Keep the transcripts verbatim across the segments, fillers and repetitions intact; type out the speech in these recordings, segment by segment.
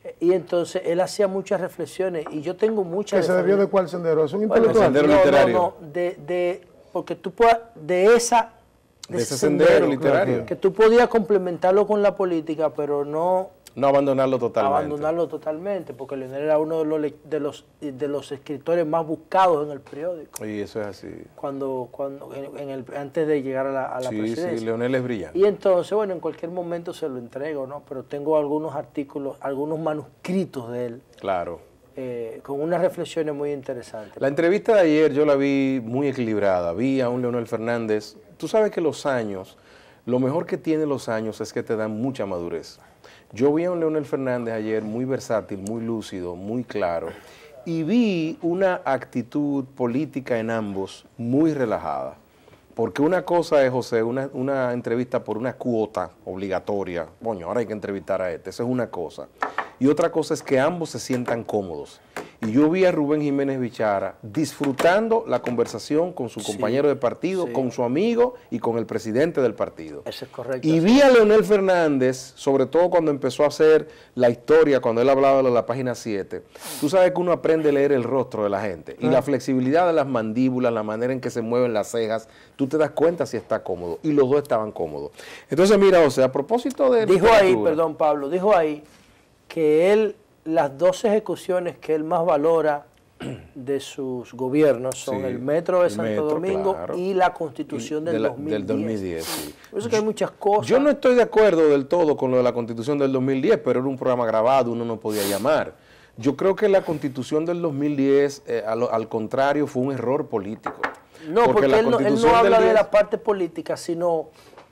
Y entonces él hacía muchas reflexiones y yo tengo muchas... ¿Que se debió de cuál sendero? ¿Es un intelectual? Bueno, sendero no, literario. No, no, de, de, porque tú puedes, de esa... De, de ese sendero, sendero literario. Que tú podías complementarlo con la política, pero no... No abandonarlo totalmente. Abandonarlo totalmente, porque Leonel era uno de los, de los de los escritores más buscados en el periódico. Y eso es así. Cuando, cuando en, en el, antes de llegar a la, a la sí, presidencia. Sí, Leonel es brillante. Y entonces, bueno, en cualquier momento se lo entrego, ¿no? Pero tengo algunos artículos, algunos manuscritos de él. Claro. Eh, con unas reflexiones muy interesantes. La entrevista de ayer yo la vi muy equilibrada. Vi a un Leonel Fernández. Tú sabes que los años, lo mejor que tienen los años es que te dan mucha madurez. Yo vi a un Leonel Fernández ayer muy versátil, muy lúcido, muy claro, y vi una actitud política en ambos muy relajada. Porque una cosa es, José, una, una entrevista por una cuota obligatoria. Coño, ahora hay que entrevistar a este, eso es una cosa. Y otra cosa es que ambos se sientan cómodos. Y yo vi a Rubén Jiménez Bichara disfrutando la conversación con su sí, compañero de partido, sí, con su amigo y con el presidente del partido. Eso es correcto. Y vi a Leonel Fernández, sobre todo cuando empezó a hacer la historia, cuando él hablaba de la página siete. Tú sabes que uno aprende a leer el rostro de la gente. Y ah. la flexibilidad de las mandíbulas, la manera en que se mueven las cejas, tú te das cuenta si está cómodo. Y los dos estaban cómodos. Entonces, mira, o sea, a propósito de... Dijo ahí, perdón, Pablo, dijo ahí que él... Las dos ejecuciones que él más valora de sus gobiernos son sí, el Metro de Santo metro, Domingo claro. y la Constitución del, de la, dos mil diez. Del dos mil diez sí. Por eso que hay muchas cosas. Yo no estoy de acuerdo del todo con lo de la Constitución del dos mil diez, pero era un programa grabado, uno no podía llamar. Yo creo que la Constitución del dos mil diez, eh, al, al contrario, fue un error político. No, porque, porque él, no, él no habla de la parte política, sino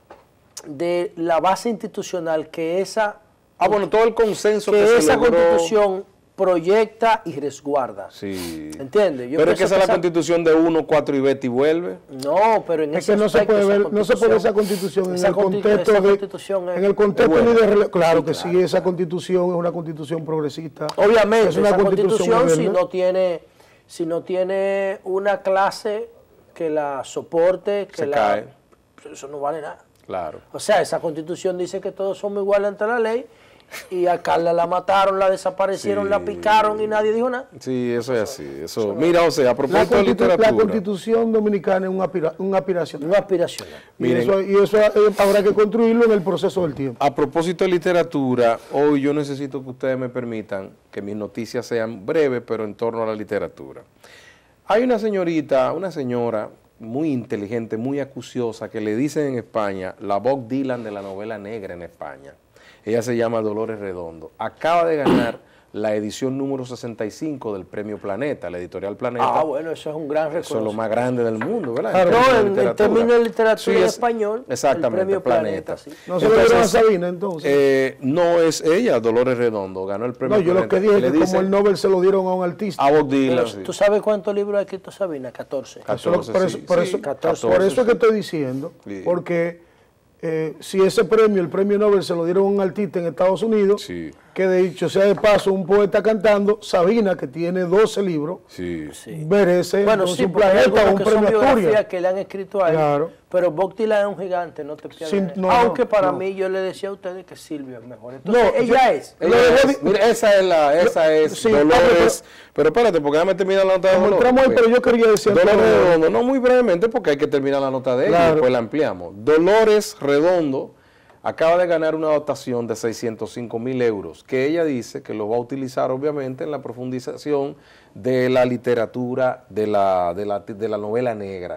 de la base institucional que esa... Ah, bueno, todo el consenso que, que se esa logró... Constitución proyecta y resguarda. Sí. ¿Entiendes? Pero es que esa es la Constitución de uno, cuatro y vete y vuelve. No, pero en es que no se puede ver, no se puede ver esa Constitución en el contexto de, en el contexto ni de claro que sí, esa Constitución es una Constitución progresista. Obviamente, es una esa Constitución, Constitución si no tiene si no tiene una clase que la soporte, que se la cae. Eso no vale nada. Claro. O sea, esa Constitución dice que todos somos iguales ante la ley y a Carla la mataron, la desaparecieron, sí, la picaron y nadie dijo nada. Sí, eso es así. Eso, eso mira, o sea, a propósito de literatura. La Constitución dominicana es un, aspira, un aspiracional. Un aspiracional. Y eso, y eso habrá que construirlo en el proceso del tiempo. A propósito de literatura, hoy yo necesito que ustedes me permitan que mis noticias sean breves, pero en torno a la literatura. Hay una señorita, una señora muy inteligente, muy acuciosa, que le dicen en España la Bob Dylan de la novela negra en España. Ella se llama Dolores Redondo. Acaba de ganar la edición número sesenta y cinco del Premio Planeta, la editorial Planeta. Ah, bueno, eso es un gran reconocimiento. Eso es lo más grande del mundo, ¿verdad? Claro, no, en, en términos de literatura sí, en español, exactamente, el Premio Planeta. Planeta. Sí. ¿No se lo dieron a Sabina entonces? Eh, no es ella, Dolores Redondo, ganó el Premio Planeta. No, yo Planeta. lo que dije es que como el Nobel se lo dieron a un artista. A Bob Dylan, sí. ¿Tú sabes cuántos libros ha escrito Sabina? catorce. catorce, por eso, sí, por sí, eso, catorce, por eso es que estoy diciendo, sí. porque eh, si ese premio, el Premio Nobel, se lo dieron a un artista en Estados Unidos, sí. que de dicho sea de paso, un poeta cantando, Sabina, que tiene doce libros, sí. Sí. merece bueno, sí, un planeta o un premio Asturias. Que le han escrito a él, claro. Pero Bob Dylan es un gigante, no te pierdas. Sí, no, Aunque no, para no. mí yo le decía a ustedes que Silvia es mejor. Entonces, no, ella yo, es. Ella ella es. es. Mira, esa es la, esa es sí, Dolores. Pero, pero espérate, porque déjame terminar la nota de Dolores. Ahí, pero yo quería decir Dolores Redondo, no muy brevemente, porque hay que terminar la nota de ella claro. y después la ampliamos. Dolores Redondo acaba de ganar una dotación de seiscientos cinco mil euros, que ella dice que lo va a utilizar obviamente en la profundización de la literatura de la, de la, de la novela negra.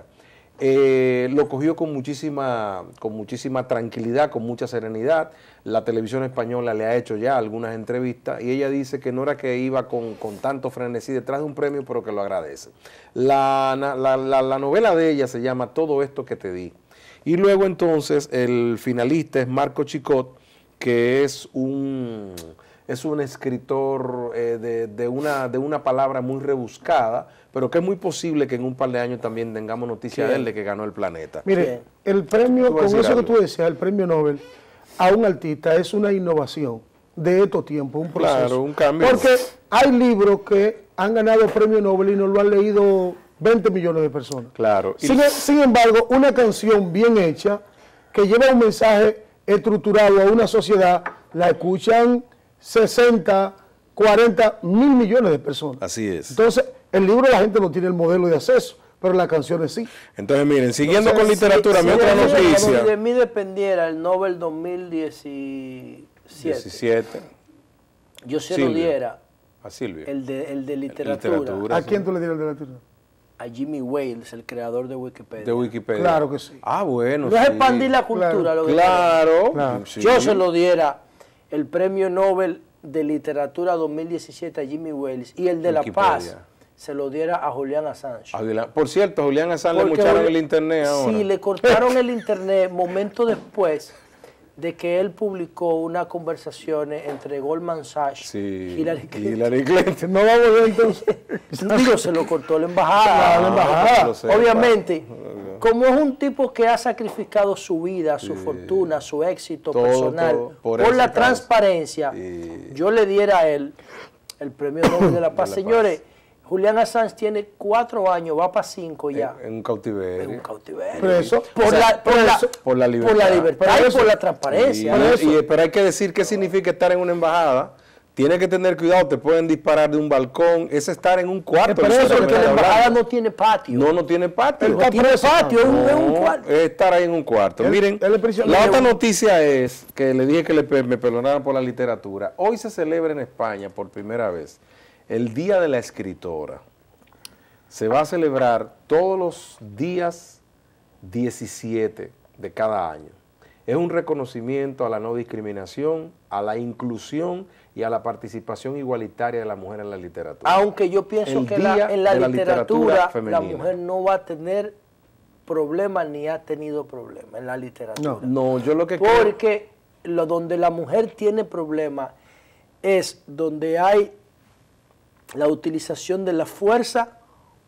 Eh, lo cogió con muchísima, con muchísima tranquilidad, con mucha serenidad. La televisión española le ha hecho ya algunas entrevistas y ella dice que no era que iba con, con tanto frenesí detrás de un premio, pero que lo agradece. La, la, la, la novela de ella se llama Todo esto que te di. Y luego entonces el finalista es Marco Chicot, que es un, es un escritor eh, de, de, una, de una palabra muy rebuscada, pero que es muy posible que en un par de años también tengamos noticia de él de que ganó el Planeta. Mire, el premio, con eso algo? que tú decías, el premio Nobel a un artista es una innovación de estos tiempos, un proceso. Claro, un cambio. Porque hay libros que han ganado el premio Nobel y no lo han leído veinte millones de personas. Claro. Sin, sin embargo, una canción bien hecha, que lleva un mensaje estructurado a una sociedad, la escuchan sesenta, cuarenta mil millones de personas. Así es. Entonces, el libro la gente no tiene el modelo de acceso, pero las canciones sí. Entonces, miren, siguiendo Entonces, con literatura, si, mi si otra de mí- noticia. Si de mí dependiera el Nobel dos mil diecisiete, diecisiete. yo se Silvio. lo diera A Silvio. el de, el de literatura, literatura. ¿A quién tú le dieras el de la literatura? a Jimmy Wales, el creador de Wikipedia. De Wikipedia. Claro que sí. Ah, bueno. No es sí. expandir la cultura, Claro. lo que Claro. Claro. Sí. yo se lo diera el premio Nobel de literatura dos mil diecisiete a Jimmy Wales y el de la Wikipedia. paz se lo diera a Julian Assange. A Julián- Por cierto, a Julián Assange le Porque mocharon Juli- el internet ahora. Sí, le cortaron el internet momento después de que él publicó unas conversaciones entre Goldman Sachs Sí. y Hillary y Clinton. Hillary Clinton. No vamos a ver entonces. Digo, se lo cortó la embajada. Ah, la embajada. Lo sepa. Obviamente, como es un tipo que ha sacrificado su vida, su fortuna, su éxito Todo, personal, todo, por por, esa la causa. transparencia, Y- yo le diera a él el premio Nobel de la Paz. la Señores, Paz. Julian Assange tiene cuatro años, va para cinco ya. En, en un cautiverio. En un cautiverio. Preso. Por, O sea, la, por, la, preso. Por la libertad. por la libertad Por y eso. por la Y- transparencia. Por eso. y- pero hay que decir qué significa estar en una embajada. Tiene que tener cuidado, te pueden disparar de un balcón. Es estar en un cuarto. Es por eso, literalmente Porque la embajada hablando. no tiene patio. No, no tiene patio. no tiene patio, es un, es un No, cuarto. es estar ahí en un cuarto. Él- Miren, él es prisionero. la otra noticia es que le dije que le, pe- me perdonaran por la literatura. Hoy se celebra en España por primera vez el Día de la Escritora. Se va a celebrar todos los días diecisiete de cada año. Es un reconocimiento a la no discriminación, a la inclusión y a la participación igualitaria de la mujer en la literatura. Aunque yo pienso El que la- día en la de la literatura, literatura la femenina. mujer no va a tener problemas ni ha tenido problemas en la literatura. No, yo lo que creo... Porque lo, donde la mujer tiene problemas es donde hay la utilización de la fuerza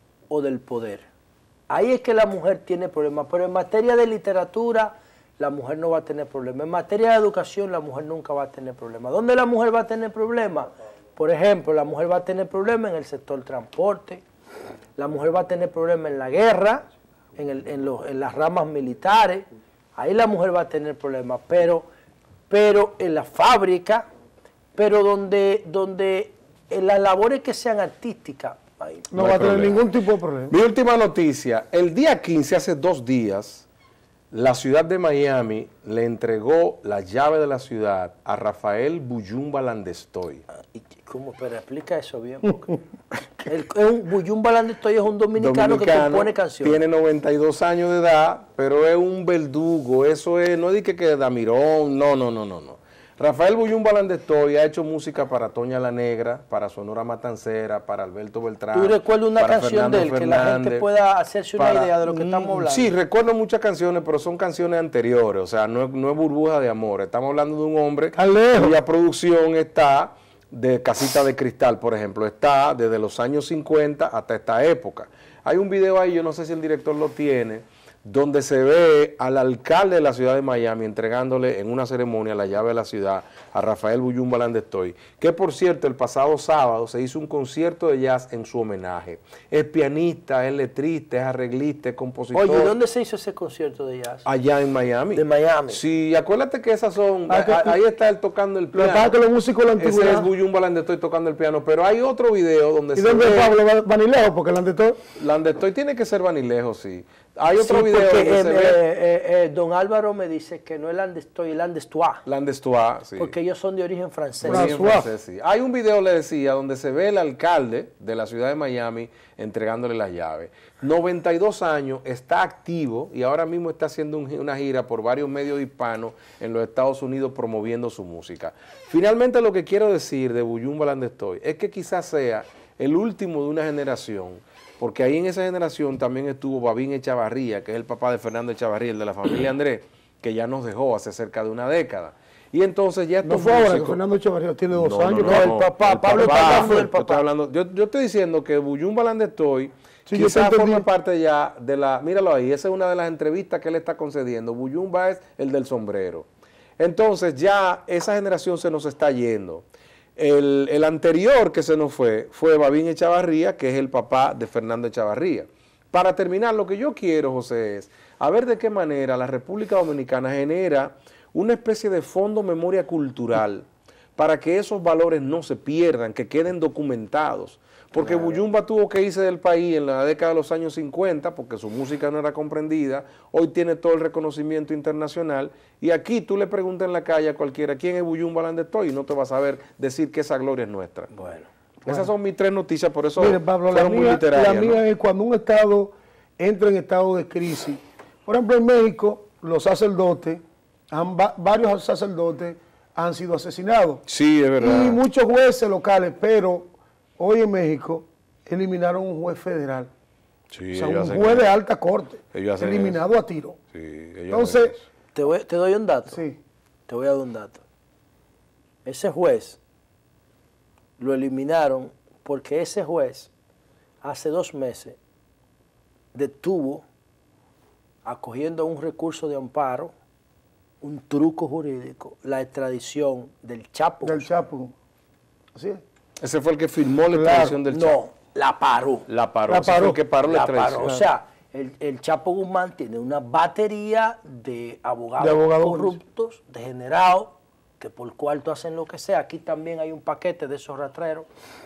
o del poder. Ahí es que la mujer tiene problemas, pero en materia de literatura la mujer no va a tener problemas. En materia de educación la mujer nunca va a tener problemas. ¿Dónde la mujer va a tener problemas? Por ejemplo, la mujer va a tener problemas en el sector transporte, la mujer va a tener problemas en la guerra, en, el- en los- en las ramas militares, ahí la mujer va a tener problemas, pero, pero en la fábrica, pero donde, donde en las labores que sean artísticas, ahí No, No hay va a tener problema. ningún tipo de problema. Mi última noticia, el día quince, hace dos días, la ciudad de Miami le entregó la llave de la ciudad a Rafael Buyumba Landestoy. ¿Y cómo? Pero explica eso bien. Porque el, es un Buyum Balandestoy es un dominicano, que compone canciones. Tiene noventa y dos años de edad, pero es un verdugo, eso es, no di que que Damirón, no, no, no, no, no. Rafael Buyumba Landestoy ha hecho música para Toña la Negra, para Sonora Matancera, para Alberto Beltrán. ¿Tú recuerdas una para canción Fernando de él que la gente Fernández, pueda hacerse una para- idea de lo que Mm, estamos hablando? Sí, recuerdo muchas canciones, pero son canciones anteriores, o sea, no es, no es Burbuja de Amor. Estamos hablando de un hombre Está lejos. cuya producción está de Casita de Cristal, por ejemplo, está desde los años cincuenta hasta esta época. Hay un video ahí, yo no sé si el director lo tiene, donde se ve al alcalde de la ciudad de Miami entregándole en una ceremonia la llave de la ciudad a Rafael Buyumba Landestoy, que por cierto el pasado sábado se hizo un concierto de jazz en su homenaje. Es pianista, es letrista, es arreglista, es compositor. Oye, ¿dónde se hizo ese concierto de jazz? Allá en Miami. De Miami. Sí, acuérdate que esas son, Ah, que- a- ahí está él tocando el Lo que pasa piano. es que los músicos de la Ese antigüedad. es Buyumba Landestoy tocando el piano, pero hay otro video donde ¿Y se dónde es ve- Pablo Va- Vanilejo? Porque el antetor. Landestoy tiene que ser Vanilejo, sí. Hay otro Sí, video porque, donde eh, se eh, ve eh, eh, don Álvaro me dice que no es Landestoy, es Landestois, Landestois, sí. porque ellos son de origen francés. Sí, en François. francés, sí. Hay un video, le decía, donde se ve el alcalde de la ciudad de Miami entregándole las llaves. noventa y dos años, está activo y ahora mismo está haciendo un- una gira por varios medios hispanos en los Estados Unidos promoviendo su música. Finalmente, lo que quiero decir de Buyumba Landestoy es que quizás sea el último de una generación, porque ahí en esa generación también estuvo Babín Echavarría, que es el papá de Fernando Echavarría, el de la familia Andrés, que ya nos dejó hace cerca de una década. Y entonces ya No estos fue ahora que músicos- Fernando Echevarría tiene dos no, años. no, No, no, el papá, Pablo está hablando del yo estoy papá. hablando- yo, yo estoy diciendo que Buyumba Landestoy Sí, yo quizás te entendí. forma parte ya de la, míralo ahí, esa es una de las entrevistas que él está concediendo. Buyumba es el del sombrero. Entonces ya esa generación se nos está yendo. El, el anterior que se nos fue fue Babín Echavarría, que es el papá de Fernando Echavarría. Para terminar, lo que yo quiero, José, es a ver de qué manera la República Dominicana genera una especie de fondo memoria cultural para que esos valores no se pierdan, que queden documentados. Porque claro. Buyumba tuvo que irse del país en la década de los años cincuenta, porque su música no era comprendida, hoy tiene todo el reconocimiento internacional, y aquí tú le preguntas en la calle a cualquiera, ¿quién es Buyumba Landestoy? Y no te vas a saber decir que esa gloria es nuestra. Bueno. Esas bueno. son mis tres noticias, por eso Mire, Pablo, fueron la muy mía, literarias. La mía ¿no? es cuando un Estado entra en estado de crisis. Por ejemplo, en México, los sacerdotes, han, varios sacerdotes han sido asesinados. Sí, es verdad. Y muchos jueces locales, pero hoy en México eliminaron un juez federal. Sí, o sea, un juez de alta corte, eliminado eso. a tiro. Sí, Entonces, te, voy, te doy un dato. Sí. Te voy a dar un dato. Ese juez lo eliminaron porque ese juez hace dos meses detuvo, acogiendo un recurso de amparo, un truco jurídico, la extradición del Chapo. Del Chapo. Así es. Ese fue el que firmó la extradición claro, del Chapo. No, la paró. La paró. La paró. Fue el que paró la, la extradición. Paró. O sea, el, el Chapo Guzmán tiene una batería de abogados, de abogados corruptos, degenerados, que por cuarto hacen lo que sea. Aquí también hay un paquete de esos rastreros.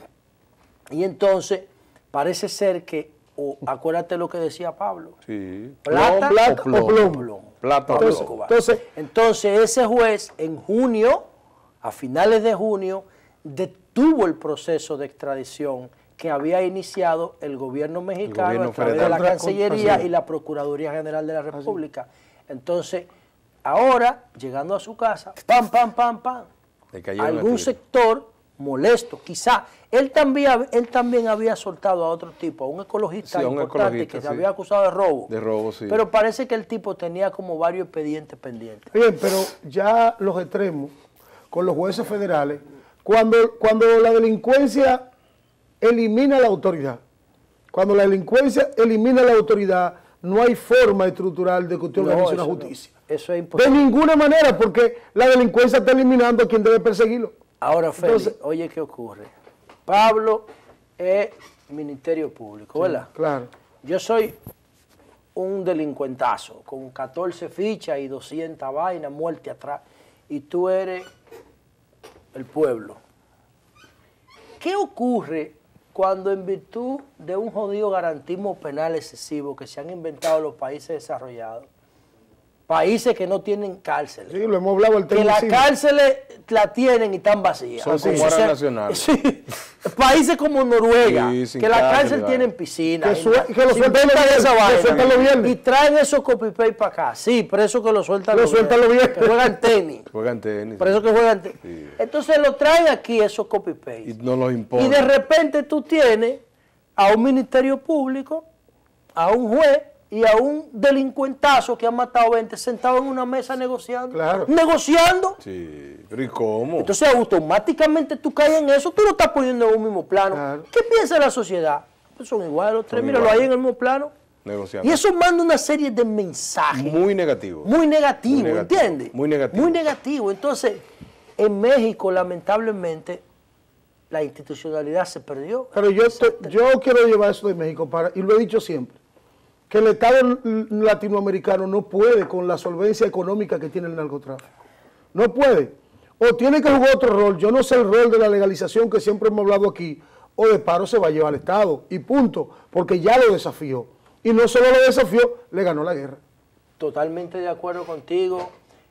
Y entonces, parece ser que, o acuérdate lo que decía Pablo. Sí. Plata Plata o plomo. o plomo. plomo. Plata o Entonces, plomo. Entonces, entonces, ese juez en junio, a finales de junio, detuvo el proceso de extradición que había iniciado el gobierno mexicano gobierno a través federal. de la Cancillería Así. y la Procuraduría General de la República. Entonces, ahora, llegando a su casa, pam, pam, pam, pam, algún sector molesto, quizá, él también, él también había soltado a otro tipo, a un ecologista sí, un importante ecologista, que se sí. había acusado de robo. De robo, sí. Pero parece que el tipo tenía como varios expedientes pendientes. Bien, pero ya los extremos, con los jueces federales, cuando, cuando la delincuencia elimina la autoridad, cuando la delincuencia elimina la autoridad, no hay forma estructural de que usted organice no, una justicia. No. Eso es imposible. De ninguna manera, porque la delincuencia está eliminando a quien debe perseguirlo. Ahora, Félix, Entonces, oye, ¿qué ocurre? Pablo es Ministerio Público, ¿verdad? Sí, claro. Yo soy un delincuentazo, con catorce fichas y doscientas vainas, muerte atrás, y tú eres el pueblo. ¿Qué ocurre cuando en virtud de un jodido garantismo penal excesivo que se han inventado los países desarrollados, países que no tienen cárceles? Sí, lo hemos hablado el tema. Que las cárceles la tienen y están vacías. Son como áreas nacionales. Sí, países como Noruega, sí, que las cárcel, cárceles tienen piscinas. Que, su, que lo sueltan los viernes. Y traen esos copy-paste para acá. Sí, presos que lo sueltan los viernes. Que juegan tenis. Juegan tenis. Presos que juegan tenis. Sí. Entonces lo traen aquí esos copy-paste. Y no los imponen. Y de repente tú tienes a un ministerio público, a un juez, y a un delincuentazo que ha matado veinte sentado en una mesa negociando. Claro. Negociando. Sí, pero ¿y cómo? Entonces automáticamente tú caes en eso, tú lo estás poniendo en un mismo plano. Claro. ¿Qué piensa la sociedad? Pues son iguales los tres, Son míralo iguales. ahí en el mismo plano. Negociando. Y eso manda una serie de mensajes. Muy negativo. Muy negativo, Muy negativo, ¿entiendes? muy negativo. Muy negativo. Entonces, en México, lamentablemente, la institucionalidad se perdió. Pero yo, te, yo quiero llevar eso de México, para, y lo he dicho siempre, que el Estado latinoamericano no puede con la solvencia económica que tiene el narcotráfico. No puede. O tiene que jugar otro rol. Yo no sé el rol de la legalización que siempre hemos hablado aquí, o de paro se va a llevar al Estado. Y punto. Porque ya lo desafió. Y no solo lo desafió, le ganó la guerra. Totalmente de acuerdo contigo.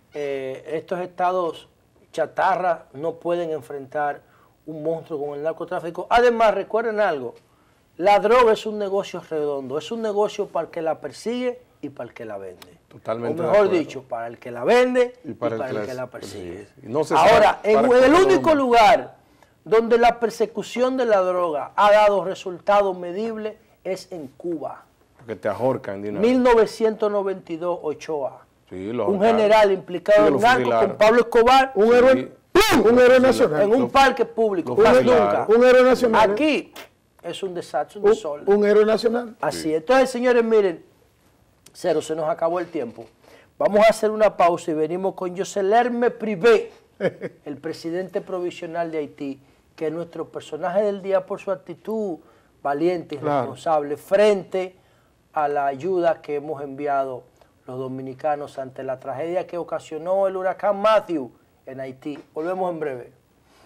Eh, estos estados chatarra no pueden enfrentar un monstruo con el narcotráfico. Además, recuerden algo. La droga es un negocio redondo, es un negocio para el que la persigue y para el que la vende. Totalmente. O mejor dicho, para el que la vende y para, y para el, el, el que la Sí. persigue. No se Ahora, sabe en para el qué único lo- lugar donde la persecución de la droga ha dado resultados medibles es en Cuba. Porque te ahorcan de una vez. mil novecientos noventa y dos, Ochoa. Sí, lo Un ahorcaron. general implicado Sí, en lo narco fusilaron. con Pablo Escobar, Un Sí. héroe, ¡pum! Un héroe nacional. en un parque público, lo más fusilaron. nunca. Un héroe nacional. Aquí es un desastre, un Un, desorden. un héroe nacional. Así es. Entonces, señores, miren, cero, se nos acabó el tiempo. Vamos a hacer una pausa y venimos con Yoselerme Privé, el presidente provisional de Haití, que es nuestro personaje del día por su actitud valiente y Claro. responsable frente a la ayuda que hemos enviado los dominicanos ante la tragedia que ocasionó el huracán Matthew en Haití. Volvemos en breve.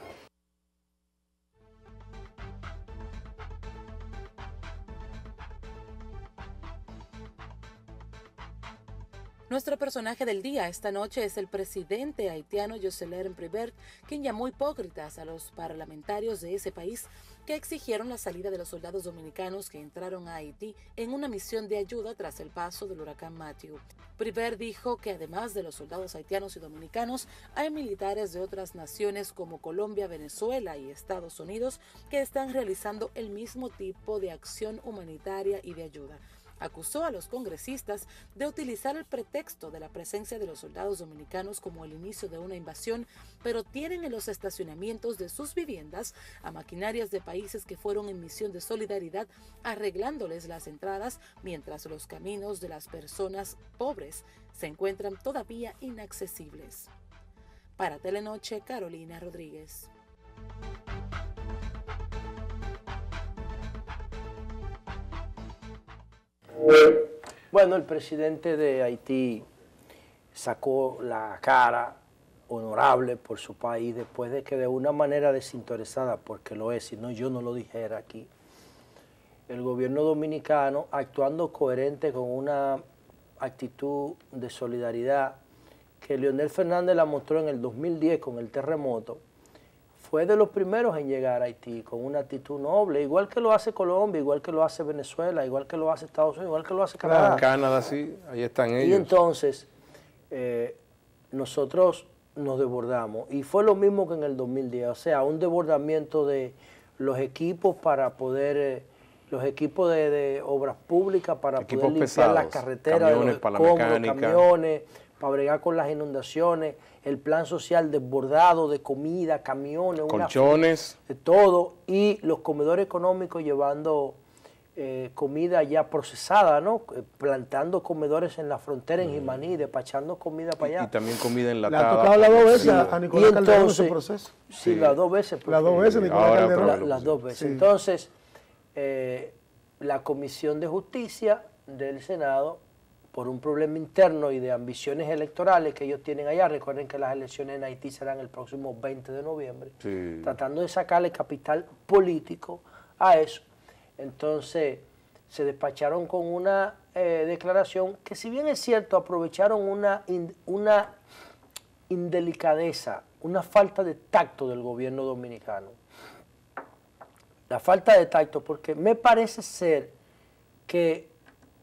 Nuestro personaje del día esta noche es el presidente haitiano Jocelyn Prevert, quien llamó hipócritas a los parlamentarios de ese país que exigieron la salida de los soldados dominicanos que entraron a Haití en una misión de ayuda tras el paso del huracán Matthew. Prevert dijo que además de los soldados haitianos y dominicanos, hay militares de otras naciones como Colombia, Venezuela y Estados Unidos que están realizando el mismo tipo de acción humanitaria y de ayuda. Acusó a los congresistas de utilizar el pretexto de la presencia de los soldados dominicanos como el inicio de una invasión, pero tienen en los estacionamientos de sus viviendas a maquinarias de países que fueron en misión de solidaridad arreglándoles las entradas, mientras los caminos de las personas pobres se encuentran todavía inaccesibles. Para Telenoche, Carolina Rodríguez. Bueno, el presidente de Haití sacó la cara honorable por su país después de que de una manera desinteresada, porque lo es, si no yo no lo dijera aquí, el gobierno dominicano, actuando coherente con una actitud de solidaridad que Leonel Fernández la mostró en el dos mil diez con el terremoto, fue de los primeros en llegar a Haití con una actitud noble, igual que lo hace Colombia, igual que lo hace Venezuela, igual que lo hace Estados Unidos, igual que lo hace Canadá. Claro, Canadá, sí, ahí están ellos. Y entonces, eh, nosotros nos desbordamos, y fue lo mismo que en el dos mil diez, o sea, un desbordamiento de los equipos para poder, eh, los equipos de, de obras públicas para equipos poder limpiar pesados, las carreteras, camiones de los para escombros, la mecánica, camiones, para bregar con las inundaciones, el plan social desbordado de comida, camiones, colchones, una, de todo, y los comedores económicos llevando eh, comida ya procesada, ¿no? Plantando comedores en la frontera en Jimaní, despachando comida para allá. Y, y también comida enlatada. Le ha tocado las dos veces sí. a Nicolás Calderón en ese entonces, proceso. Sí, sí. las dos veces. Las dos veces Nicolás Ahora, Calderón. La, las dos veces. Sí. Entonces, eh, la Comisión de Justicia del Senado, por un problema interno y de ambiciones electorales que ellos tienen allá, recuerden que las elecciones en Haití serán el próximo veinte de noviembre, sí. tratando de sacarle capital político a eso. Entonces, se despacharon con una eh, declaración que, si bien es cierto, aprovecharon una, in, una indelicadeza, una falta de tacto del gobierno dominicano. La falta de tacto, porque me parece ser que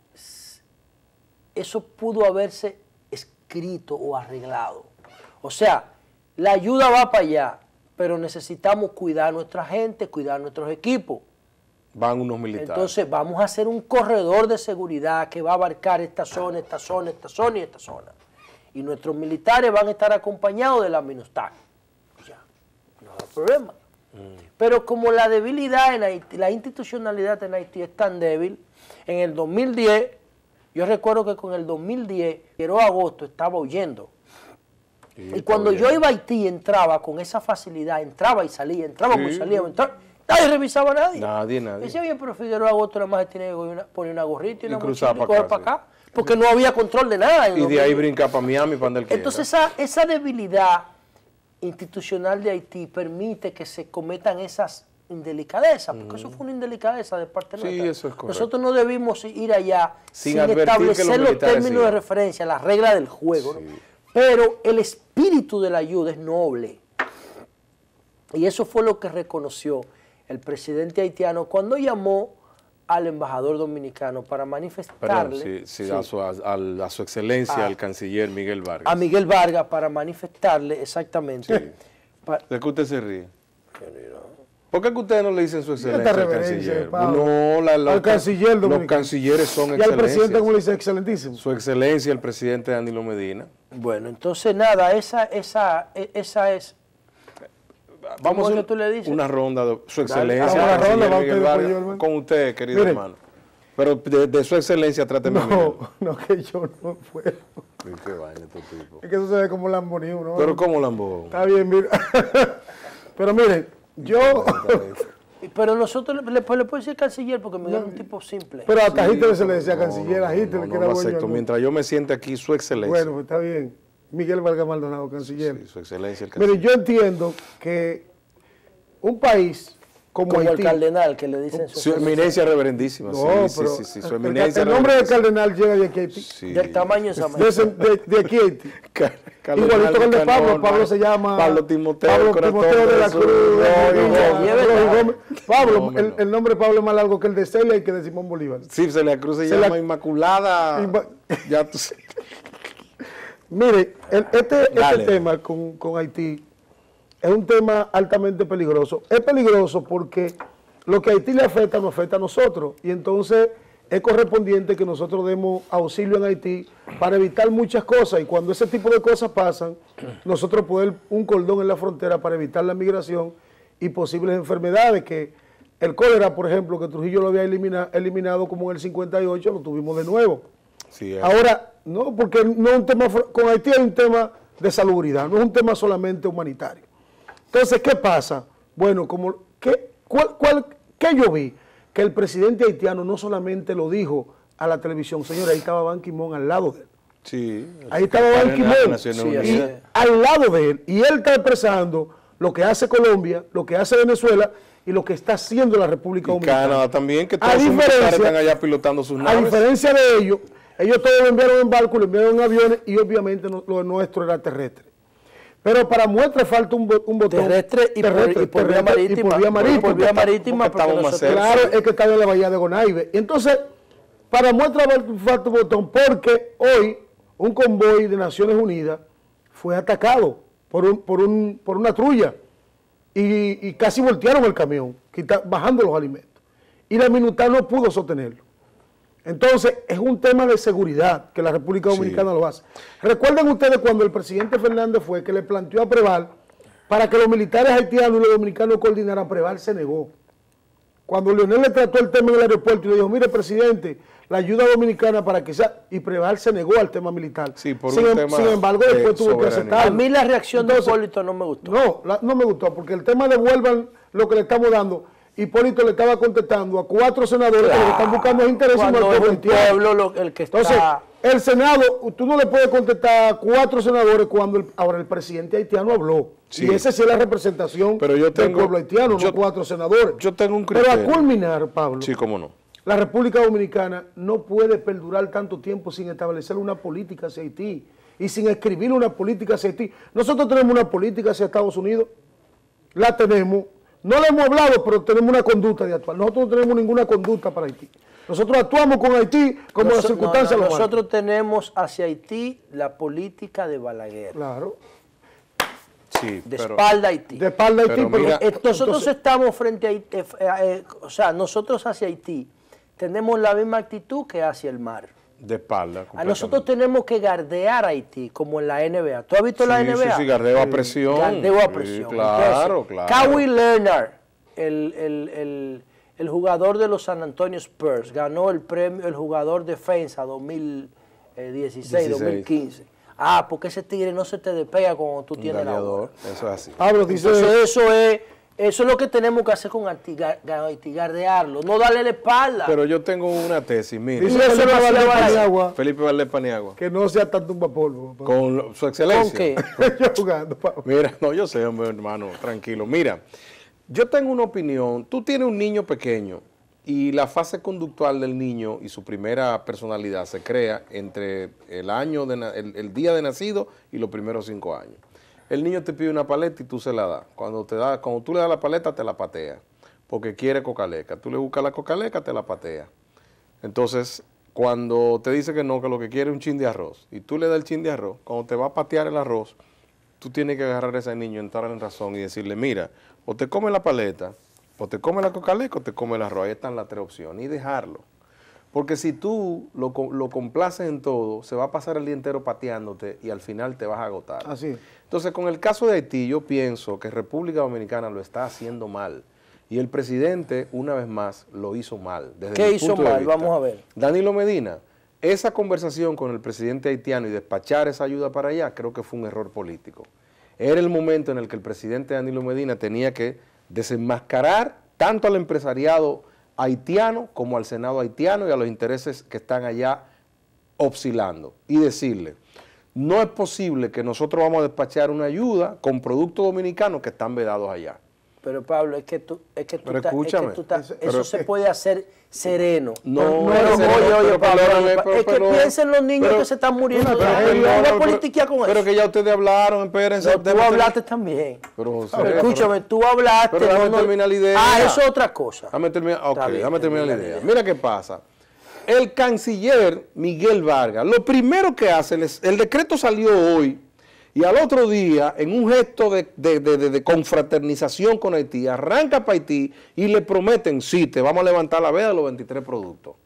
eso pudo haberse escrito o arreglado. O sea, la ayuda va para allá, pero necesitamos cuidar a nuestra gente, cuidar a nuestros equipos. Van unos militares. Entonces vamos a hacer un corredor de seguridad que va a abarcar esta zona, esta zona, esta zona y esta zona. Y nuestros militares van a estar acompañados de la MINUSTAH. Ya, no hay problema. Mm. Pero como la debilidad en Haití, la institucionalidad en Haití es tan débil, en el dos mil diez... Yo recuerdo que con el dos mil diez, pero agosto, estaba huyendo. Sí, y cuando yo iba a Haití, entraba con esa facilidad, entraba y salía, entraba y sí. salía, entraba, nadie revisaba a nadie. Nadie, nadie. Decía, bien, pero Figueroa Agosto nada más se tiene que poner una gorrita y una y mochila y coger para acá, sí. porque no había control de nada. Y de ahí brincar para Miami, para donde él Entonces esa, esa debilidad institucional de Haití permite que se cometan esas indelicadeza, porque mm. eso fue una indelicadeza de parte sí, nuestra. Eso es correcto. Nosotros no debimos ir allá sin, sin establecer los, los términos siguen. de referencia, las reglas del juego. Sí. ¿no? Pero el espíritu de la ayuda es noble. Y eso fue lo que reconoció el presidente haitiano cuando llamó al embajador dominicano para manifestarle... Perdón, sí, sí, sí. A, su, a, a su excelencia, a, al canciller Miguel Vargas. A Miguel Vargas para manifestarle exactamente... Sí. Pa, ¿de qué usted se ríe? ¿Por qué que ustedes no le dicen su excelencia al canciller? No, la, la, al canciller los cancilleres son excelencias. ¿Y al presidente cómo le dice excelentísimo? Su excelencia, el presidente Danilo Medina. Bueno, entonces nada, esa, esa, esa es... Vamos a hacer tú le dices? una ronda de su excelencia, Dale, el ronda, Miguel Vargas, yo, con usted, querido Mire, hermano. Pero de, de su excelencia, tráteme no, bien. No, que yo no puedo. ¿Qué vaina este tipo? Es que eso se ve como Lamboni, ¿no? Pero ¿cómo Lambón? Está bien, mira. Pero miren, yo... Pero nosotros le, pues, le puedo decir canciller porque me no, es un tipo simple. Pero hasta sí, Hitler se le decía no, canciller, a Hitler no, que no, era no bueno. Acepto. Mientras yo me siente aquí, su excelencia. Bueno, pues está bien. Miguel Vargas Maldonado, canciller. Sí, su excelencia, el canciller. Mire, yo entiendo que un país como, como Haití. el cardenal que le dicen su, su eminencia reverendísima. No, sí, pero sí, sí, sí, su el, eminencia el nombre del cardenal llega de aquí a Haití. Sí. del tamaño de esa De, ese- de, de aquí a Haití. Cardenal Igualito que el de Pablo. Canón, Pablo se llama Pablo Timoteo, Pablo Corazón Timoteo de la Jesús, Cruz. Roy Roy Gómez. Gómez. Pablo, No, el, no. el nombre de Pablo es más largo que el de Celia y que de Simón Bolívar. Sí, se le Cruz se, Se llama la- Inmaculada. Inma- Ya tú sabes. Mire, el- este, este Dale. tema con, con Haití es un tema altamente peligroso. Es peligroso porque lo que a Haití le afecta nos afecta a nosotros y entonces es correspondiente que nosotros demos auxilio en Haití para evitar muchas cosas y cuando ese tipo de cosas pasan, nosotros poner un cordón en la frontera para evitar la migración y posibles enfermedades que el cólera, por ejemplo, que Trujillo lo había elimina- eliminado como en el cincuenta y ocho, lo tuvimos de nuevo. Sí, es. Ahora, no, porque no es un tema, fr- con Haití es un tema de salubridad, no es un tema solamente humanitario. Entonces, ¿qué pasa? Bueno, como, ¿qué, cuál, cuál, ¿qué yo vi? Que el presidente haitiano no solamente lo dijo a la televisión, señor, ahí estaba Ban Ki-moon al lado de él. Sí, Ahí estaba Ban secretario de las Ki-moon Naciones Sí, así y Unidas. es. al lado de él. Y él está expresando lo que hace Colombia, lo que hace Venezuela y lo que está haciendo la República Y Dominicana. Canadá también, que A todos sus militares diferencia- están allá pilotando sus A naves. diferencia de ellos, ellos todos lo enviaron en barco, lo enviaron en aviones y obviamente no- lo nuestro era terrestre. Pero para muestra falta un, bo- un botón. Terrestre y por- y por vía terrestre y marítima. por vía marítima. Por vía marítima, porque porque estamos más nosotros- cerca. Claro, es que estaba en la bahía de Gonaive. Y entonces, para muestra falta un botón, porque hoy un convoy de Naciones Unidas fue atacado por, un, por, un, por una trulla y, y casi voltearon el camión, quita- bajando los alimentos. Y la Minutar no pudo sostenerlo. Entonces, es un tema de seguridad que la República Dominicana Sí. lo hace. Recuerden ustedes cuando el presidente Fernández fue que le planteó a Preval para que los militares haitianos y los dominicanos coordinaran, Preval se negó. Cuando Leonel le trató el tema en el aeropuerto y le dijo, mire, presidente, la ayuda dominicana para que sea... Y Preval se negó al tema militar. Sí, por sin, un em- tema sin embargo, de después tuvo que soberanía. aceptar. A mí la reacción Entonces, de Hipólito no me gustó. No, la- no me gustó, porque el tema devuelvan lo que le estamos dando. Hipólito le estaba contestando a cuatro senadores que lo que están buscando es interés Cuando al es pueblo un haitiano. pueblo lo- el que Entonces, está... el Senado, tú no le puedes contestar a cuatro senadores cuando el- ahora el presidente haitiano habló. Sí. Y esa sí es la representación Pero yo del tengo- pueblo haitiano, yo- no cuatro senadores. yo tengo un Pero criterio. a culminar, Pablo, Sí, cómo no. la República Dominicana no puede perdurar tanto tiempo sin establecer una política hacia Haití y sin escribir una política hacia Haití. Nosotros tenemos una política hacia Estados Unidos, la tenemos, no la hemos hablado, pero tenemos una conducta de actuar. Nosotros no tenemos ninguna conducta para Haití. Nosotros actuamos con Haití como Noso- las circunstancias no, no, lo marcan. nosotros tenemos hacia Haití la política de Balaguer. Claro, Sí, De pero espalda a Haití. de espalda a Haití, Pero pero, mira- Eh, nosotros entonces- estamos frente a Haití, eh, eh, o sea, nosotros hacia Haití tenemos la misma actitud que hacia el mar. de espalda. A completamente. nosotros tenemos que gardear a Haití, como en la N B A. ¿Tú has visto la Sí, N B A? Sí, sí, gardeo a presión. Gardeo a Sí, presión. claro, Entonces, claro. Kawhi Leonard, el, el- el- el jugador de los San Antonio Spurs, ganó el premio, el jugador defensa dos mil dieciséis, dos mil quince. Ah, porque ese tigre no se te despega cuando tú Un tienes la bola. galeador, eso es así. Pablo dice, Entonces eso es, eso es lo que tenemos que hacer con Haití, gar- gar- Haití, gardearlo, no darle la espalda. Pero yo tengo una tesis, mire. dice Y eso Felipe lo hacía Valdés Balaguer. Paniagua Felipe Valdés Paniagua. que no sea tanto un vapor. Con lo- su excelencia. ¿Con qué? Yo jugando, Pablo. Mira, no, yo sé, hombre, hermano, tranquilo. Mira, yo tengo una opinión. Tú tienes un niño pequeño y la fase conductual del niño y su primera personalidad se crea entre el año de na- el, el día de nacido y los primeros cinco años. El niño te pide una paleta y tú se la das. Cuando te da, cuando tú le das la paleta, te la patea, porque quiere cocaleca. Tú le buscas la cocaleca, te la patea. Entonces, cuando te dice que no, que lo que quiere es un chin de arroz, y tú le das el chin de arroz, cuando te va a patear el arroz, tú tienes que agarrar a ese niño, entrar en razón y decirle, mira, o te come la paleta, o te come la cocaleca, o te come el arroz. Ahí están las tres opciones, y dejarlo. Porque si tú lo, co- lo complaces en todo, se va a pasar el día entero pateándote y al final te vas a agotar. Así. Entonces, con el caso de Haití, yo pienso que República Dominicana lo está haciendo mal. Y el presidente, una vez más, lo hizo mal. Desde ¿Qué mi hizo punto de mal? vista. Vamos a ver. Danilo Medina, esa conversación con el presidente haitiano y despachar esa ayuda para allá, creo que fue un error político. Era el momento en el que el presidente Danilo Medina tenía que desenmascarar tanto al empresariado haitiano como al Senado haitiano y a los intereses que están allá oscilando y decirle, no es posible que nosotros vamos a despachar una ayuda con productos dominicanos que están vedados allá. Pero Pablo, es que tú, es que tú, pero ta, escúchame, es que tú ta, eso pero, se puede hacer sereno. No, pero, no, pero, sereno, oye, oye, pero, Pablo, pero, oye, pero, es que pero, piensen los niños pero, que se están muriendo. Pero, ya, pero, no va a pero, politiquear con pero, eso. pero que ya ustedes hablaron, espérense. No, tú hablaste también. Pero, José, pero escúchame, tú hablaste. Pero déjame no, terminar la idea. Ah, eso es otra cosa. Déjame terminar, ok, bien, déjame terminar la idea. idea. Mira qué pasa. El canciller Miguel Vargas, lo primero que hace, el decreto salió hoy, y al otro día, en un gesto de, de, de, de, de confraternización con Haití, arranca para Haití y le prometen, sí, te vamos a levantar la veda de los veintitrés productos.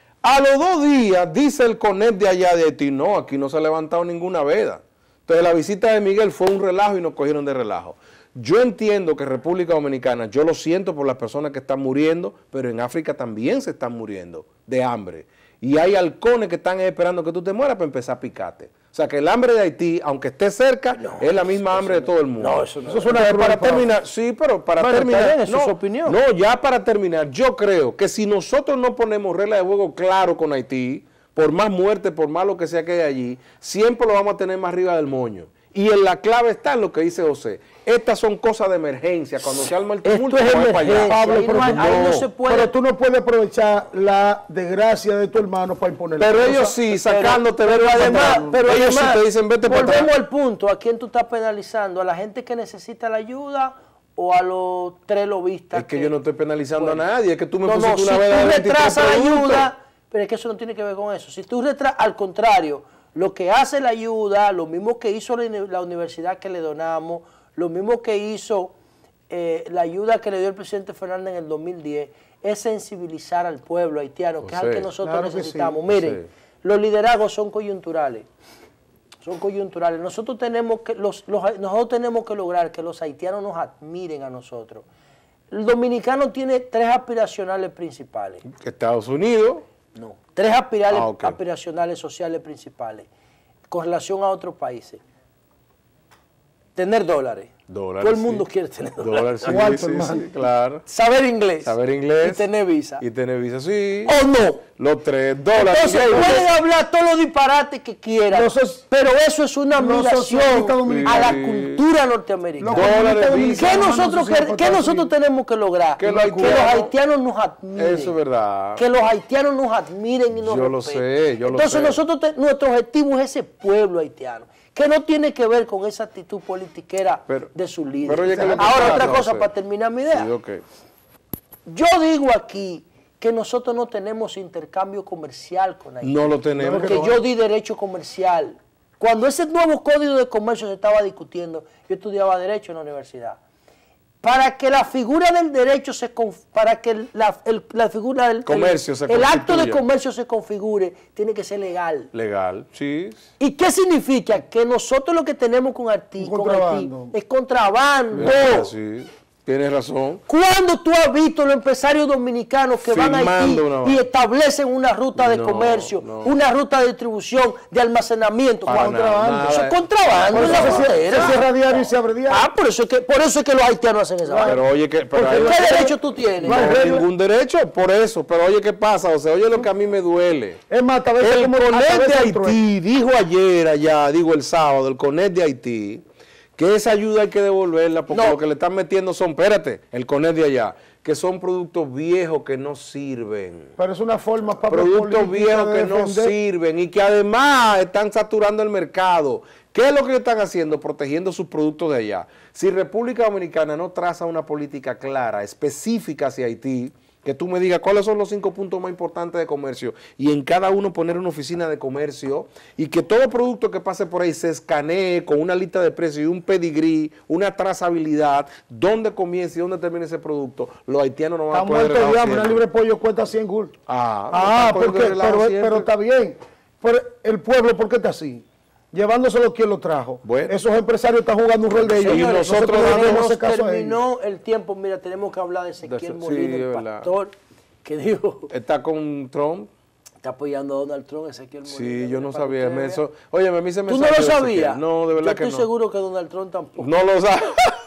A los dos días, dice el CONEP de allá de Haití, no, aquí no se ha levantado ninguna veda. Entonces la visita de Miguel fue un relajo y nos cogieron de relajo. Yo entiendo que República Dominicana, yo lo siento por las personas que están muriendo, pero en África también se están muriendo de hambre. Y hay halcones que están esperando que tú te mueras para empezar a picarte. O sea que el hambre de Haití, aunque esté cerca, no, es la misma hambre de todo el mundo. No, eso no. Eso es una, para terminar, sí, pero para bueno, terminar, bien, eso no, es su opinión. No, ya para terminar, yo creo que si nosotros no ponemos reglas de juego claro con Haití, por más muerte, por más lo que sea que haya allí, siempre lo vamos a tener más arriba del moño. Y en la clave está en lo que dice José. Estas son cosas de emergencia. Cuando se arma el tumulto, esto es no para allá. Pablo, ahí pero, no hay, tú, ahí no, no se puede. pero tú no puedes aprovechar la desgracia de tu hermano para imponer. Pero ellos sí, sacándote. Pero, pero además, pero ellos además, sí te dicen, vete para volvemos atrás. al punto. ¿A quién tú estás penalizando? ¿A la gente que necesita la ayuda o a los tres lobistas? Es que, que yo no estoy penalizando bueno, a nadie. Es que tú me no, pusiste no, una si veda de tú veintitrés retrasas la productos. ayuda, pero es que eso no tiene que ver con eso. Si tú retrasas, al contrario, lo que hace la ayuda, lo mismo que hizo la, la universidad que le donamos, lo mismo que hizo eh, la ayuda que le dio el presidente Fernández en el dos mil diez, es sensibilizar al pueblo haitiano, que es al que nosotros claro necesitamos. Que sí. Miren, sí. Los liderazgos son coyunturales, son coyunturales. Nosotros tenemos que los, los, nosotros tenemos que lograr que los haitianos nos admiren a nosotros. El dominicano tiene tres aspiracionales principales. Estados Unidos. No, tres aspirales, ah, okay. aspiracionales sociales principales con relación a otros países. Tener dólares. Dólares, todo el mundo sí. quiere tener dólares. dólares. Sí, sí, sí, sí, claro. Saber inglés. Saber inglés. Y tener visa. Y tener visa, sí. ¿O no? Los tres dólares. Entonces pueden hablar todos los disparates que quieran, no sos, pero eso es una admiración a la cultura norteamericana. Dólares, visa. ¿Qué nosotros, que, ¿qué nosotros tenemos que lograr? Que, que los haitianos nos admiren. Eso es verdad. Que los haitianos nos admiren y nos yo respeten. Lo sé, yo Entonces lo sé. nosotros, te, nuestro objetivo es ese pueblo haitiano, que no tiene que ver con esa actitud politiquera pero, de sus líderes. Ahora pasa, otra cosa no para terminar mi idea. Sí, okay. Yo digo aquí que nosotros no tenemos intercambio comercial con Haití. No lo tenemos. Porque yo di derecho comercial. Cuando ese nuevo código de comercio se estaba discutiendo, yo estudiaba derecho en la universidad. Para que la figura del derecho se para que la, el, la figura del comercio el, se el acto de comercio se configure, tiene que ser legal. Legal, sí. ¿Y qué significa? Que nosotros lo que tenemos con Haití, con Haití es contrabando. Yeah, sí. Tienes razón. ¿Cuándo tú has visto los empresarios dominicanos que Firmando van a Haití y establecen una ruta de no, comercio, no. una ruta de distribución, de almacenamiento? Contrabando. Eso es contrabando en la frontera. Se cierra diario y se abre diario. Ah, por eso es que, por eso es que los haitianos hacen esa. Pero oye, que, pero ¿qué no, derecho tú tienes? No hay ningún derecho por eso. Pero oye, ¿qué pasa? O sea, oye lo que a mí me duele. Es más, tal vez el como CONET de Haití dijo ayer allá, digo el sábado, el CONET de Haití, que esa ayuda hay que devolverla porque no. lo que le están metiendo son, espérate, el CONET de allá, que son productos viejos que no sirven. Pero es una forma para productos viejos que no sirven y que además están saturando el mercado. ¿Qué es lo que están haciendo? Protegiendo sus productos de allá. Si República Dominicana no traza una política clara, específica hacia Haití, que tú me digas cuáles son los cinco puntos más importantes de comercio y en cada uno poner una oficina de comercio y que todo producto que pase por ahí se escanee con una lista de precios y un pedigrí, una trazabilidad, dónde comienza y dónde termina ese producto, los haitianos no van a poder relajar siempre. Una libre pollo cuesta cien gul. Ah, ah no porque, pero, pero está bien. Pero el pueblo, ¿por qué está así? Llevándoselo quien lo trajo. Bueno. Esos empresarios están jugando un rol de ellos. Señores, y nosotros, nosotros no se terminó el tiempo. Mira, tenemos que hablar de Ezequiel de, Molina, sí, el pastor, que dijo... Está con Trump. Está apoyando a Donald Trump, Ezequiel Molina. Sí, yo no sabía. Me eso, oye, a mí se me ¿Tú no lo sabías? No, de verdad yo que no. Yo estoy seguro que Donald Trump tampoco. No lo sabe.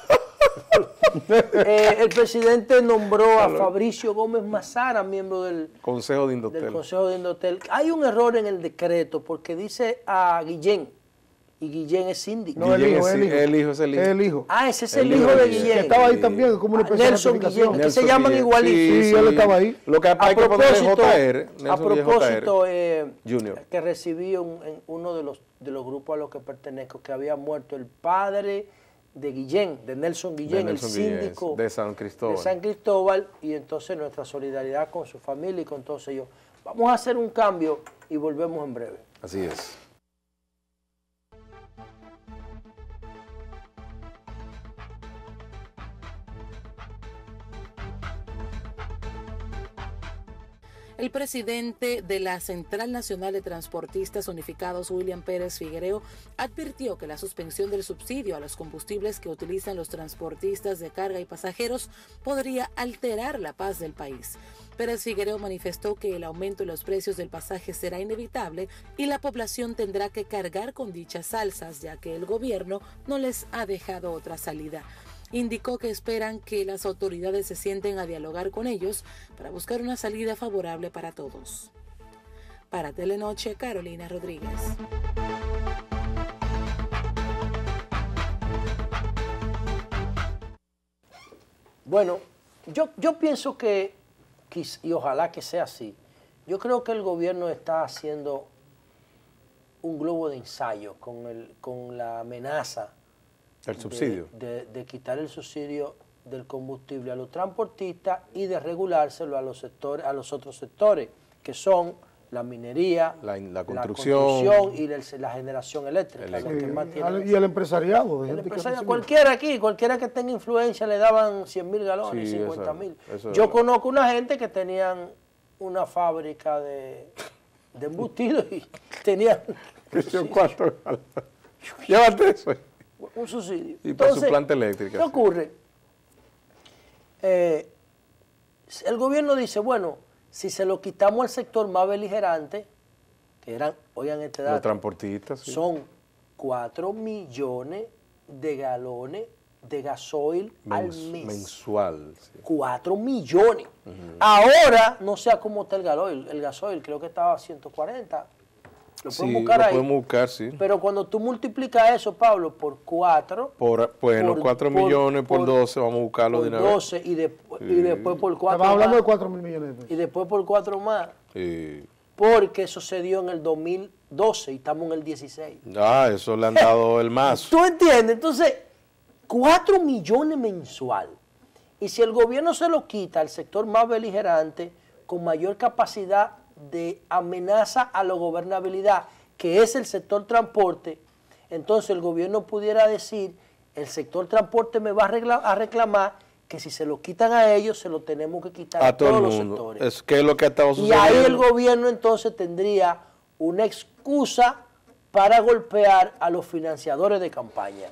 eh, el presidente nombró a Fabricio Gómez Mazara, miembro del Consejo de Indotel. Del Consejo de Indotel. Hay un error en el decreto porque dice a Guillén Y Guillén es síndico. No, el hijo, es, el hijo. El hijo es el hijo. El hijo. Ah, ese es el, el hijo de Guillén. Que estaba ahí también, como una especie Nelson de Guillén, que se llaman Guillén. igualitos. Sí, sí, él estaba ahí. Lo que A hay que ponerle propósito, J R. a propósito eh, Junior. que recibí un, en uno de los, de los grupos a los que pertenezco, que había muerto el padre de Guillén, de Nelson Guillén, de Nelson el síndico Guillén, de San Cristóbal. de San Cristóbal, y entonces nuestra solidaridad con su familia y con todos ellos. Vamos a hacer un cambio y volvemos en breve. Así es. El presidente de la Central Nacional de Transportistas Unificados, William Pérez Figuereo, advirtió que la suspensión del subsidio a los combustibles que utilizan los transportistas de carga y pasajeros podría alterar la paz del país. Pérez Figuereo manifestó que el aumento en los precios del pasaje será inevitable y la población tendrá que cargar con dichas alzas, ya que el gobierno no les ha dejado otra salida. Indicó que esperan que las autoridades se sienten a dialogar con ellos para buscar una salida favorable para todos. Para Telenoche, Carolina Rodríguez. Bueno, yo, yo pienso que, y ojalá que sea así, yo creo que el gobierno está haciendo un globo de ensayo con, el, con la amenaza el subsidio. De, de, de quitar el subsidio del combustible a los transportistas y de regulárselo a los sectores, a los otros sectores, que son la minería, la, la construcción, la construcción y la, la generación eléctrica. Sí, que más tienen, y el empresariado. El empresariado cualquiera aquí, cualquiera que tenga influencia le daban cien mil galones, sí, cincuenta mil. Yo conozco una gente que tenían una fábrica de, de embutidos y tenían... cuatro galones. Llévate eso. Un subsidio. Y por Entonces, su planta eléctrica. ¿qué ocurre? Eh, el gobierno dice, bueno, si se lo quitamos al sector más beligerante, que eran, oigan este dato, los transportistas, sí. Son cuatro millones de galones de gasoil Mens, al mes. Mensual. Sí. cuatro millones. Uh-huh. Ahora, no sé cómo está el gasoil. El gasoil creo que estaba a ciento cuarenta. Lo pueden sí, buscar lo ahí. Podemos buscar, sí. Pero cuando tú multiplicas eso, Pablo, por cuatro. Por, bueno, cuatro millones por, por doce, vamos a buscarlo por de una vez. doce y, de, sí. y después por cuatro. Estamos hablando de cuatro mil millones de pesos. Y después por cuatro más. Sí. Porque eso se dio en el dos mil doce y estamos en el dieciséis. Ah, eso le han dado el más. ¿Tú entiendes? Entonces, cuatro millones mensual. Y si el gobierno se lo quita al sector más beligerante, con mayor capacidad de amenaza a la gobernabilidad, que es el sector transporte, entonces el gobierno pudiera decir, el sector transporte me va a, reclamar, a reclamar que si se lo quitan a ellos, se lo tenemos que quitar a, a todos los sectores. Es que es lo que ha estado sucediendo. Y ahí el gobierno entonces tendría una excusa para golpear a los financiadores de campaña.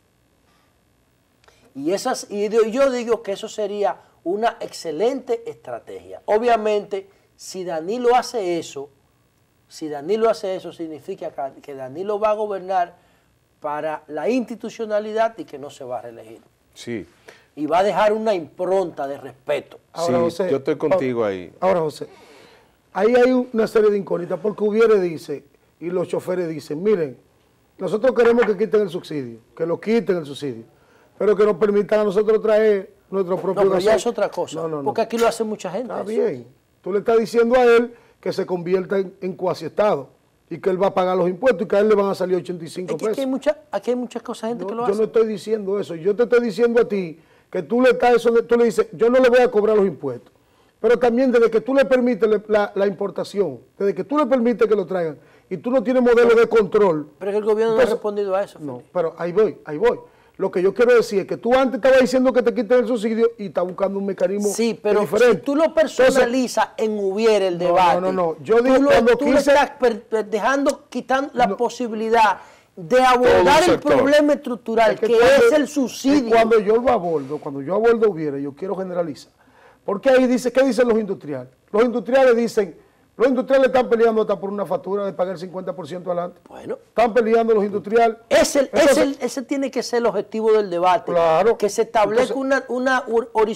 Y, esas, y yo digo que eso sería una excelente estrategia. Obviamente, si Danilo hace eso, si Danilo hace eso, significa que Danilo va a gobernar para la institucionalidad y que no se va a reelegir. Sí. Y va a dejar una impronta de respeto. Ahora, sí, José, yo estoy contigo ahí. Ahora, José, ahí hay una serie de incógnitas, porque Ubiere dice, y los choferes dicen, miren, nosotros queremos que quiten el subsidio, que lo quiten el subsidio, pero que nos permitan a nosotros traer nuestro propio No, pero ya es otra cosa, no, no, no. porque aquí lo hace mucha gente. Está eso. bien, tú le estás diciendo a él que se convierta en, en cuasi-estado y que él va a pagar los impuestos y que a él le van a salir ochenta y cinco es que pesos. Aquí hay, mucha, aquí hay muchas cosas, gente no, que lo yo hace. Yo no estoy diciendo eso, yo te estoy diciendo a ti que tú le estás eso, tú le dices, yo no le voy a cobrar los impuestos, pero también desde que tú le permites la, la importación, desde que tú le permites que lo traigan y tú no tienes modelo de control. Pero es que el gobierno entonces, no ha respondido a eso. No, Felipe. Pero ahí voy, ahí voy. Lo que yo quiero decir es que tú antes estabas diciendo que te quiten el subsidio y estás buscando un mecanismo sí, pero diferente. Si tú lo personalizas entonces, en Ubiere el debate, no, no, no, yo digo, tú, lo, cuando tú quise, le estás per, per, dejando, quitando la no, posibilidad de abordar el, el problema estructural, es que, que cuando, es el subsidio. Cuando yo lo abordo, cuando yo abordo Ubiere, yo quiero generalizar. Porque ahí dice, ¿qué dicen los industriales? Los industriales dicen, los industriales están peleando hasta por una factura de pagar el cincuenta por ciento adelante. Bueno. Están peleando los industriales. Ese, Entonces, ese, ese tiene que ser el objetivo del debate. Claro. Que se establezca una, una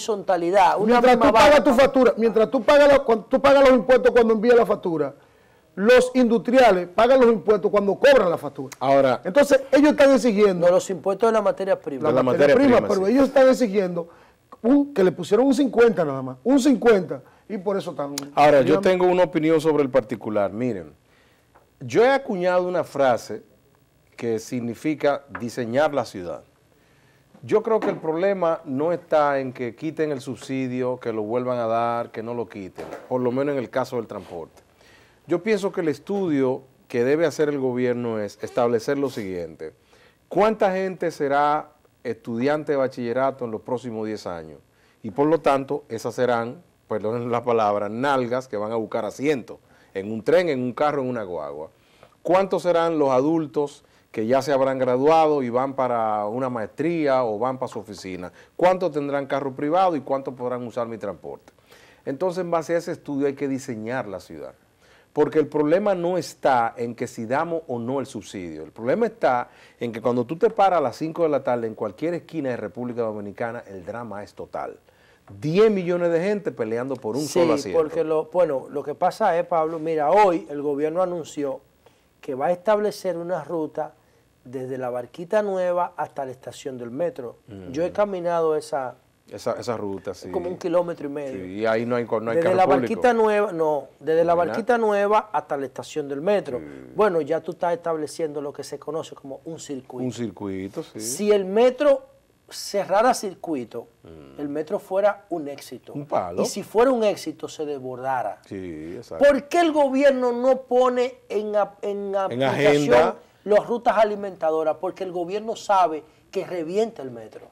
horizontalidad. Una mientras tú pagas tu factura, mientras tú pagas, la, cuando, tú pagas los impuestos cuando envías la factura, los industriales pagan los impuestos cuando cobran la factura. Ahora, entonces ellos están exigiendo... No, los impuestos de la materia prima. La, la materia, materia prima, prima, pero sí. ellos están exigiendo un, que le pusieron un cincuenta nada más, un cincuenta, y por eso están... Ahora, yo tengo una opinión sobre el particular. Miren, yo he acuñado una frase que significa diseñar la ciudad. Yo creo que el problema no está en que quiten el subsidio, que lo vuelvan a dar, que no lo quiten, por lo menos en el caso del transporte. Yo pienso que el estudio que debe hacer el gobierno es establecer lo siguiente. ¿Cuánta gente será estudiante de bachillerato en los próximos diez años? Y por lo tanto, esas serán, perdonen la palabra, nalgas que van a buscar asientos en un tren, en un carro, en una guagua. ¿Cuántos serán los adultos que ya se habrán graduado y van para una maestría o van para su oficina? ¿Cuántos tendrán carro privado y cuántos podrán usar mi transporte? Entonces, en base a ese estudio hay que diseñar la ciudad. Porque el problema no está en que si damos o no el subsidio. El problema está en que cuando tú te paras a las cinco de la tarde en cualquier esquina de República Dominicana, el drama es total. diez millones de gente peleando por un sí, solo asiento. Porque lo, bueno, lo que pasa es, Pablo, mira, hoy el gobierno anunció que va a establecer una ruta desde la Barquita Nueva hasta la estación del metro. Mm. Yo he caminado esa... Esa, esa ruta, sí. Como un kilómetro y medio. Sí, y ahí no hay, no hay desde carro la público. Barquita Nueva, no, desde la Barquita Nueva hasta la estación del metro. Sí. Bueno, ya tú estás estableciendo lo que se conoce como un circuito. Un circuito, sí. Si el metro cerrara circuito, mm. el metro fuera un éxito. Un palo. Y si fuera un éxito, se desbordara. Sí, exacto. ¿Por qué el gobierno no pone en, en, en agenda las rutas alimentadoras? Porque el gobierno sabe que revienta el metro.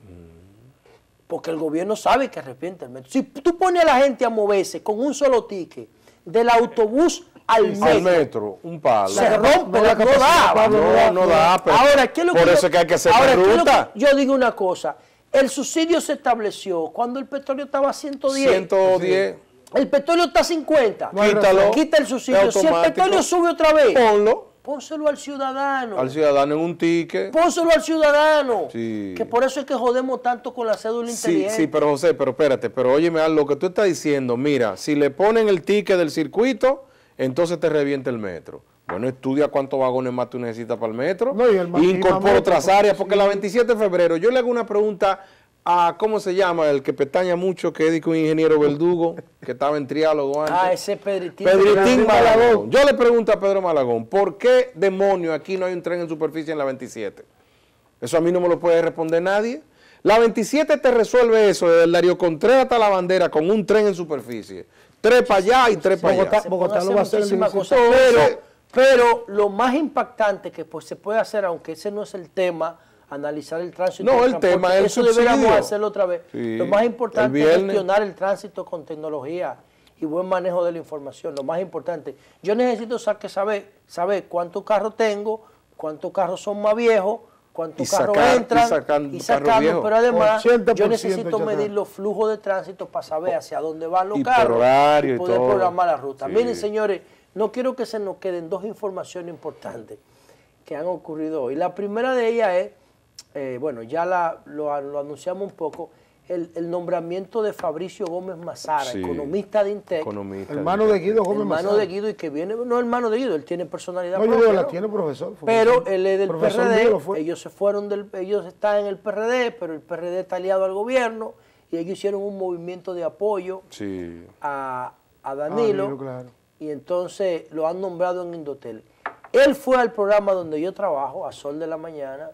Porque el gobierno sabe que revienta el metro. Si tú pones a la gente a moverse con un solo ticket del autobús al metro, al metro un palo. Se rompe, no, la no da. No, no da. Pero ahora, ¿qué es lo por que eso yo, es que hay que hacer ahora, ruta. Que yo digo una cosa. El subsidio se estableció cuando el petróleo estaba a ciento diez. ciento diez. El petróleo está a cincuenta. Quítalo. Quita el subsidio. Si el petróleo sube otra vez, ponlo. Pónselo al ciudadano. Al ciudadano en un ticket. Pónselo al ciudadano. Sí. Que por eso es que jodemos tanto con la cédula inteligente. Sí, sí, pero José, pero espérate, pero óyeme lo que tú estás diciendo, mira, si le ponen el ticket del circuito, entonces te revienta el metro. Bueno, estudia cuántos vagones más tú necesitas para el metro. No, y el y incorpora otras áreas, porque sí. La veintisiete de febrero, yo le hago una pregunta a, ¿cómo se llama? El que pestaña mucho, que es un ingeniero Verdugo, que estaba en triálogo antes. Ah, ese Pedritín. Pedritín Malagón. Yo le pregunto a Pedro Malagón, ¿por qué demonios aquí no hay un tren en superficie en la veintisiete? Eso a mí no me lo puede responder nadie. La veintisiete te resuelve eso, desde el Darío Contreras hasta la Bandera, con un tren en superficie. Tres para allá y tres para allá. Bogotá lo va a hacer cosas, pero, pero lo más impactante que pues, se puede hacer, aunque ese no es el tema, analizar el tránsito. No, el tema es el Eso subsidio. deberíamos hacerlo otra vez. Sí, lo más importante es gestionar el tránsito con tecnología y buen manejo de la información. Lo más importante. Yo necesito saber, saber cuántos carros tengo, cuántos carros son más viejos, cuántos carros sacar, entran y, sacan, y sacarlos. Pero además yo necesito medir los flujos de tránsito para saber hacia dónde van los y carros horario y poder y programar la ruta. Sí. Miren, señores, no quiero que se nos queden dos informaciones importantes que han ocurrido hoy. La primera de ellas es, Eh, bueno, ya la, lo, lo anunciamos un poco, el, el nombramiento de Fabricio Gómez Mazara, sí, economista de Intec. Economista hermano de Guido Gómez Mazara. Hermano de Guido y que viene, no hermano de Guido, él tiene personalidad no, propia. No, la tiene profesor. Pero él es del P R D, ellos se fueron del, ellos están en el P R D, pero el P R D está aliado al gobierno y ellos hicieron un movimiento de apoyo sí. a, a Danilo, ah, Danilo claro. Y entonces lo han nombrado en Indotel. Él fue al programa donde yo trabajo, a Sol de la Mañana,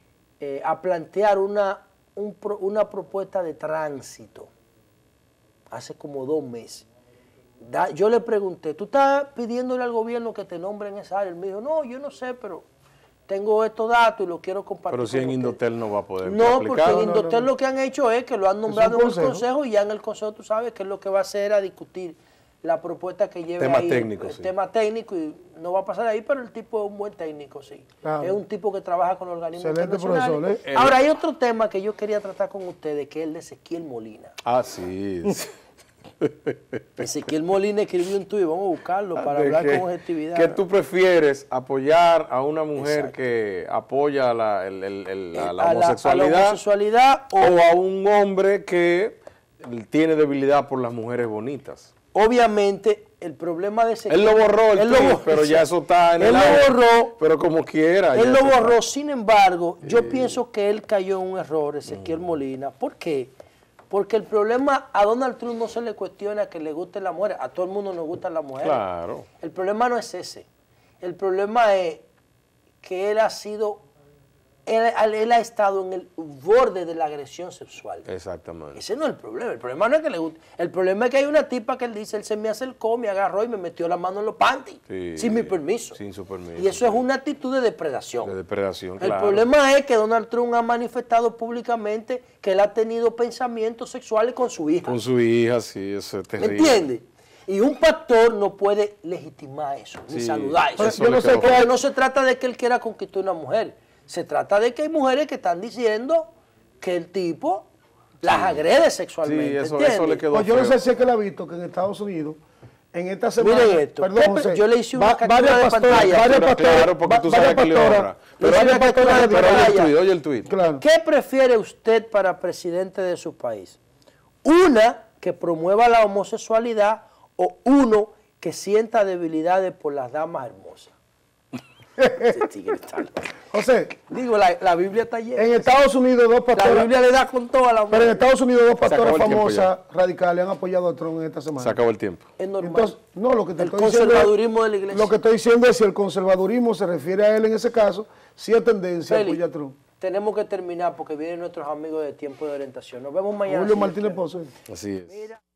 Eh, a plantear una, un, una propuesta de tránsito hace como dos meses. Da, yo le pregunté, ¿tú estás pidiéndole al gobierno que te nombre en esa área? Él me dijo, no, yo no sé, pero tengo estos datos y los quiero compartir. Pero si en Indotel no va a poder No, aplicar. porque en no, Indotel no, no. lo que han hecho es que lo han nombrado en el consejo y ya en el consejo tú sabes que es lo que va a hacer a discutir la propuesta que lleve tema ahí, técnico, el sí. tema técnico y no va a pasar ahí, pero el tipo es un buen técnico, sí. Claro. Es un tipo que trabaja con organismos excelente internacionales. Profesor, ¿eh? Ahora, hay otro tema que yo quería tratar con ustedes, que es el de Ezequiel Molina. Ah, sí. Ezequiel Molina escribió un tuit, vamos a buscarlo para hablar que, con objetividad. ¿Qué tú prefieres, apoyar a una mujer Exacto. que apoya la, el, el, el, la, la, a homosexualidad, la, a la homosexualidad o, o a un hombre que tiene debilidad por las mujeres bonitas? Obviamente, el problema de ese... Él lo borró el él tweet, lo borró, pero ya eso está en él el lo aire, borró. Pero como quiera. Él lo borró, está. sin embargo, yo eh. pienso que él cayó en un error, Ezequiel mm. Molina. ¿Por qué? Porque el problema a Donald Trump no se le cuestiona que le gusten las mujeres. A todo el mundo nos gustan las mujeres. Claro. El problema no es ese. El problema es que él ha sido... Él, él ha estado en el borde de la agresión sexual. Exactamente. Ese no es el problema. El problema no es que le guste. El problema es que hay una tipa que él dice, él se me acercó, me agarró y me metió la mano en los panties. Sí, sin mi permiso. Sin su permiso. Y eso sí. es una actitud de depredación. De depredación, el claro. El problema es que Donald Trump ha manifestado públicamente que él ha tenido pensamientos sexuales con su hija. Con su hija, sí, eso es terrible. ¿Me entiendes? Y un pastor no puede legitimar eso, sí, ni saludar eso. eso Yo no sé, porque no se trata de que él quiera conquistar una mujer. Se trata de que hay mujeres que están diciendo que el tipo las sí. agrede sexualmente. Sí, eso, eso le quedó pues yo feo. no sé si es que él ha visto que en Estados Unidos, en esta semana... Miren esto, perdón, José, yo le hice una va, captura de pastoras, pantalla. Varias pastoras, claro, porque tú sabes que le honra. Pero oye el tuit, oye el tuit. Claro. ¿Qué prefiere usted para presidente de su país? ¿Una que promueva la homosexualidad o uno que sienta debilidades por las damas hermosas? José, digo, la, la Biblia está llena. En Estados Unidos dos pastoras... La Biblia le da con toda la... Pero en Estados Unidos dos pastoras famosas radicales han apoyado a Trump en esta semana. Se acabó el tiempo. Es normal. Entonces, no, lo que te el estoy conservadurismo diciendo, de la iglesia. Lo que estoy diciendo es si el conservadurismo se refiere a él en ese caso, si es tendencia Feli, apoya a Trump. Tenemos que terminar porque vienen nuestros amigos de Tiempo de Orientación. Nos vemos mañana. Julio Martínez Pozo. Así es. Mira.